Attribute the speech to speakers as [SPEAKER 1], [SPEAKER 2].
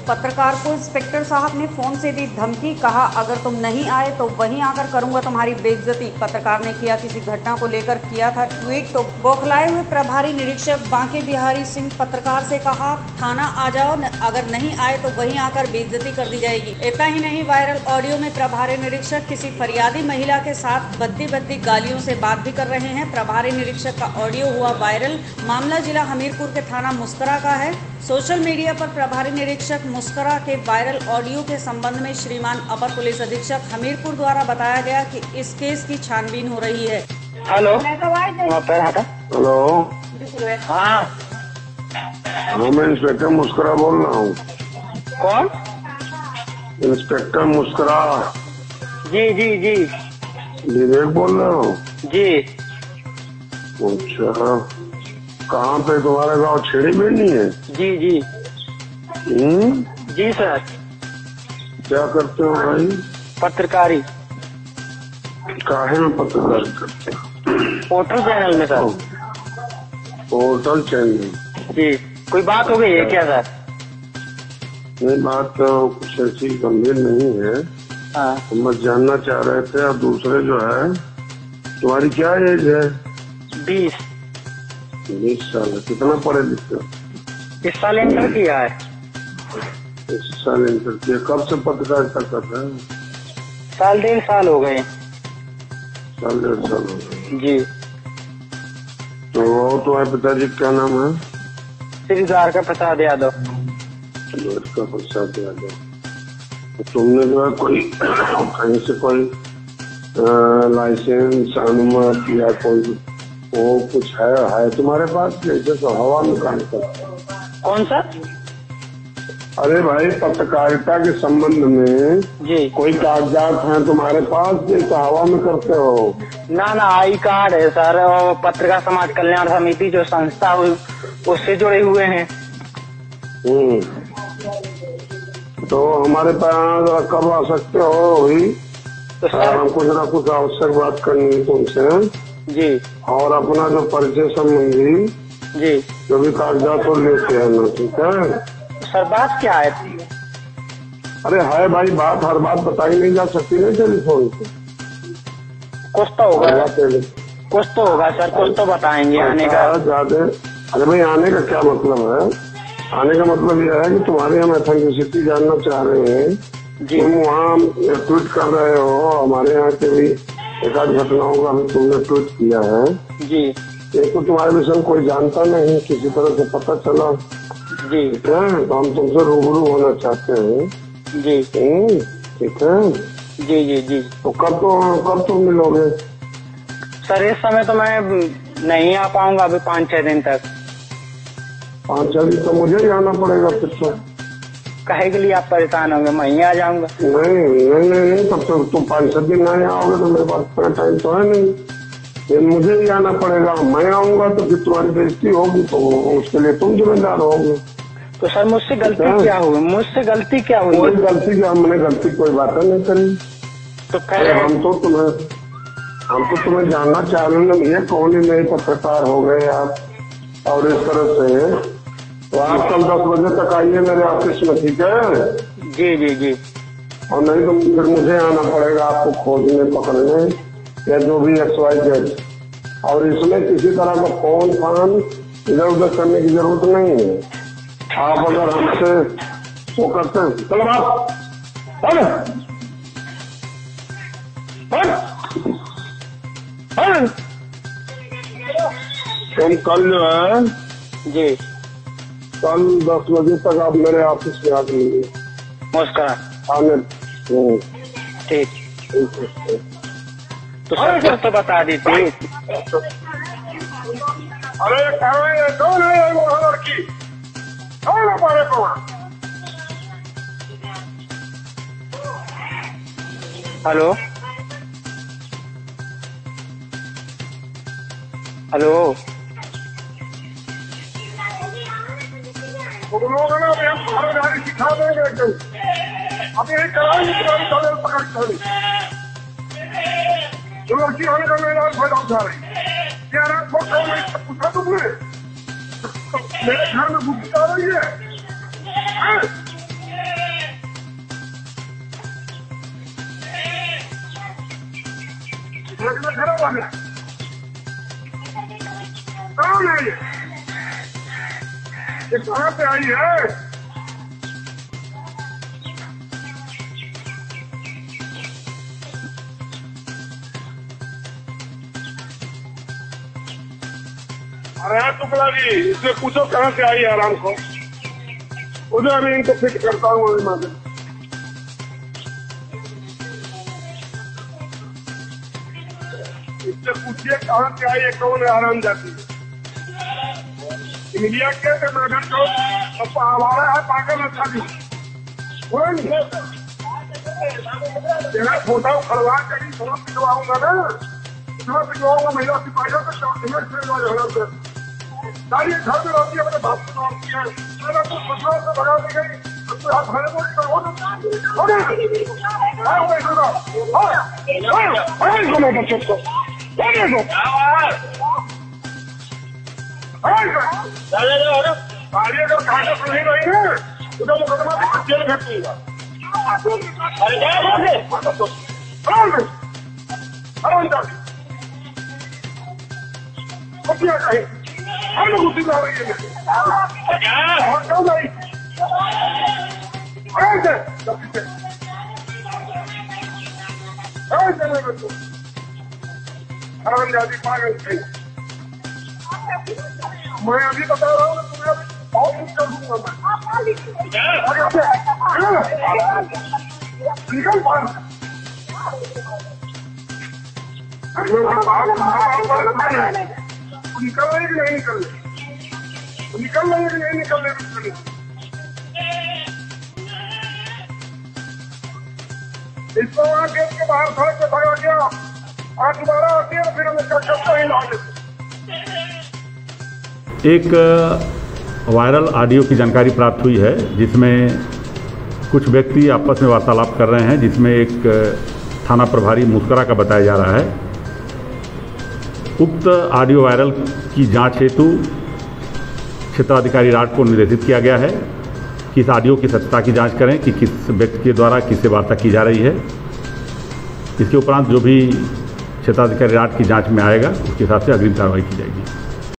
[SPEAKER 1] पत्रकार को इंस्पेक्टर साहब ने फोन से दी धमकी, कहा अगर तुम नहीं आए तो वहीं आकर करूंगा तुम्हारी बेइज्जती। पत्रकार ने किया किसी घटना को लेकर किया था ट्वीट, तो बौखलाए हुए प्रभारी निरीक्षक बांके बिहारी सिंह पत्रकार से कहा थाना आ जाओ, अगर नहीं आए तो वहीं आकर बेइज्जती कर दी जाएगी। इतना ही नहीं, वायरल ऑडियो में प्रभारी निरीक्षक किसी फरियादी महिला के साथ बद्दी गालियों से बात भी कर रहे हैं। प्रभारी निरीक्षक का ऑडियो हुआ वायरल। मामला जिला हमीरपुर के थाना मुस्करा का है। सोशल मीडिया पर प्रभारी निरीक्षक मुस्करा के वायरल ऑडियो के संबंध में श्रीमान अपर पुलिस अधीक्षक हमीरपुर द्वारा बताया गया कि इस केस की छानबीन हो रही है।
[SPEAKER 2] हेलो,
[SPEAKER 3] हेलो,
[SPEAKER 2] हाँ
[SPEAKER 3] मैं इंस्पेक्टर मुस्करा बोल रहा हूँ।
[SPEAKER 2] कौन?
[SPEAKER 3] इंस्पेक्टर मुस्करा।
[SPEAKER 2] जी जी जी
[SPEAKER 3] विवेक बोल रहा हूँ।
[SPEAKER 2] जी।
[SPEAKER 3] अच्छा, कहाँ पे तुम्हारा गाँव? छेड़ी बेड़नी है?
[SPEAKER 2] जी जी जी सर।
[SPEAKER 3] क्या करते हो भाई?
[SPEAKER 2] पत्रकारी।
[SPEAKER 3] काहे में पत्रकारी करते हो?
[SPEAKER 2] पोर्टल चैनल में सर।
[SPEAKER 3] Portal channel?
[SPEAKER 2] जी। कोई बात हो गई है क्या सर?
[SPEAKER 3] ये बात तो कुछ ऐसी गंभीर नहीं है।
[SPEAKER 2] हाँ।
[SPEAKER 3] हम बस जानना चाह रहे थे। और दूसरे जो है, तुम्हारी क्या एज है?
[SPEAKER 2] 20
[SPEAKER 3] साल है। कितना पढ़े लिखे हो?
[SPEAKER 2] इस साल इंटर किया है।
[SPEAKER 3] इस साल इंटर किया। कब से पत्रकारिता कर रहे हैं?
[SPEAKER 2] साल 1.5 साल हो गए।
[SPEAKER 3] साल 1.5 साल हो गए।
[SPEAKER 2] जी।
[SPEAKER 3] तो वो तुम्हारे पिताजी क्या नाम है?
[SPEAKER 2] श्री द्वारका प्रसाद यादव।
[SPEAKER 3] द्वारका प्रसाद यादव। तो तुमने जो है कोई कहीं से कोई लाइसेंस, अनुमति या कोई वो कुछ है तुम्हारे पास? जैसे तो हवा में काम करता।
[SPEAKER 2] कौन सा?
[SPEAKER 3] अरे भाई, पत्रकारिता के संबंध में
[SPEAKER 2] जी
[SPEAKER 3] कोई कागजात हैं तुम्हारे पास जैसे हवा में करते हो?
[SPEAKER 2] ना आई कार्ड है सर, और पत्रकार समाज कल्याण समिति जो संस्था हुई उससे जुड़े हुए हैं।
[SPEAKER 3] तो हमारे पास कब आ सकते हो? अभी
[SPEAKER 2] तो सर
[SPEAKER 3] हमको जरा कुछ आवश्यक बात करनी है तुमसे।
[SPEAKER 2] जी।
[SPEAKER 3] और अपना जो परिचय संबंधी
[SPEAKER 2] जी
[SPEAKER 3] जो भी कागजात हो लेते हैं ना, ठीक है?
[SPEAKER 2] सर बात क्या है?
[SPEAKER 3] अरे है भाई, बात हर बात बताई नहीं जा सकती ना टेलीफोन पे।
[SPEAKER 2] कुछ तो होगा, कुछ तो होगा सर, कुछ तो बताएंगे आने का।
[SPEAKER 3] ज्यादा अरे भाई, आने का क्या मतलब है? आने का मतलब यह है कि तुम्हारे हम एथेंटिसिटी जानना चाह रहे हैं।
[SPEAKER 2] जी।
[SPEAKER 3] तुम वहाँ ट्वीट कर रहे हो, हमारे यहाँ के भी एक आध घटनाओं का भी तुमने ट्वीट किया है।
[SPEAKER 2] जी।
[SPEAKER 3] एक तो तुम्हारे विषय कोई जानता नहीं, किसी तरह से पता चला।
[SPEAKER 2] जी।
[SPEAKER 3] ठीक है, तो हम तुमसे रूबरू होना चाहते हैं।
[SPEAKER 2] जी।
[SPEAKER 3] ठीक है।
[SPEAKER 2] जी जी जी।
[SPEAKER 3] तो कब तुम मिलोगे?
[SPEAKER 2] सर इस समय तो मैं नहीं आ पाऊंगा अभी 5-6 दिन तक।
[SPEAKER 3] 5-6 दिन तो मुझे ही आना पड़ेगा फिर तो।
[SPEAKER 2] काहे के लिए आप परेशान होंगे? मैं ही आ जाऊंगा।
[SPEAKER 3] नहीं, तब तो तुम 5-6 दिन नहीं आओगे तो मेरे पास इतना टाइम तो है नहीं। फिर मुझे ही आना पड़ेगा। मैं आऊंगा तो फिर तुम्हारी बेइज्जती होगी, तो उसके लिए तुम जिम्मेदार होगे।
[SPEAKER 2] तो सर मुझसे गलती क्या हुई? मुझसे गलती क्या हुई?
[SPEAKER 3] कोई गलती क्या? हमने गलती कोई बात नहीं करी।
[SPEAKER 2] तो
[SPEAKER 3] हम तो तुम्हें जानना चाह रहे हैं भैया, कौन ही नए पत्रकार हो गए आप? और इस तरह से तो आप कल 10 बजे तक आइए मेरे ऑफिस में, ठीक है?
[SPEAKER 2] जी जी जी।
[SPEAKER 3] और नहीं तो फिर मुझे आना पड़ेगा आपको खोजने, पकड़ने या जो भी XYZ। और इसमें किसी तरह का फोन इधर उधर करने की जरूरत नहीं है। आप अगर हमसे वो करते हैं, चलो बात तुम कल जो है
[SPEAKER 2] जी,
[SPEAKER 3] कल 10 बजे तक आप मेरे ऑफिस में आ जाइए।
[SPEAKER 2] नमस्कार। ठीक। तो सर तो बता दीजिए।
[SPEAKER 3] अरे कौन है वो लड़की? कौन है हमारे को?
[SPEAKER 2] Hello hello.
[SPEAKER 3] तुम लोग ना हम सिखा देंगे एकदम। अब यही कराएंगे तुम्हारी कॉलेज पकड़ कर। जो लड़की आने का मेरा फायदा उठा रही क्या रात को पूछा तुमने? मेरे घर में घुस आ रही है। कौन है ये कहाँ से आई है? अरे टुकड़ा जी, इससे पूछो कहाँ से आई है आराम को। उधर अभी इनको फिट करता हूँ अभी मैं। इससे पूछिए कहाँ से आई है, कौन है आराम जाती है। इंडिया के मैडम को हमारा है पागल अच्छा भी तेरा छोटा खड़वा करी थोड़ा पिटवाऊंगा ना, थोड़ा पिटवाऊंगा महिला सिपाहियों से सारी घर में रहती है, अपने बाप से रहती है, मैंने तो फसलों से भगा दी गई, तो आप खड़े बोल बच्चों को गाड़ी अगर कागज नहीं रही है उधर मुकदमा जेल भेज दूंगा। क्या कहे हम लोग उसी जा रही है आरामजादी पागल थी। मैं अभी बता रहा हूँ तुम्हें बहुत कुछ कर दूंगा निकल निकल रहे कि नहीं निकल रहे, निकल रहे कि नहीं निकल रहे। इसको वहाँ गेट के बाहर सड़क पे भगा गया, आज दोबारा आती है फिर हम इसका शब्द ही ला देते।
[SPEAKER 4] एक वायरल ऑडियो की जानकारी प्राप्त हुई है जिसमें कुछ व्यक्ति आपस में वार्तालाप कर रहे हैं, जिसमें एक थाना प्रभारी मुस्करा का बताया जा रहा है। उक्त ऑडियो वायरल की जांच हेतु क्षेत्राधिकारी राट को निर्देशित किया गया है कि इस ऑडियो की सत्यता की जांच करें कि किस व्यक्ति के द्वारा किससे वार्ता की जा रही है। इसके उपरांत जो भी क्षेत्राधिकारी राट की जांच में आएगा उसके हिसाब से अग्रिम कार्रवाई की जाएगी।